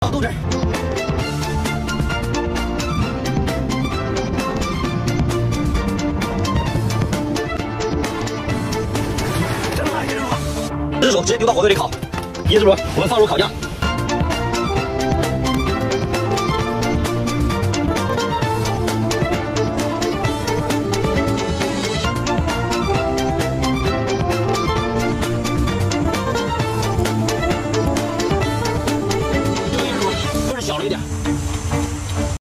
动这儿。真的吗？这只手直接丢到火堆里烤，椰子螺我们放入烤架。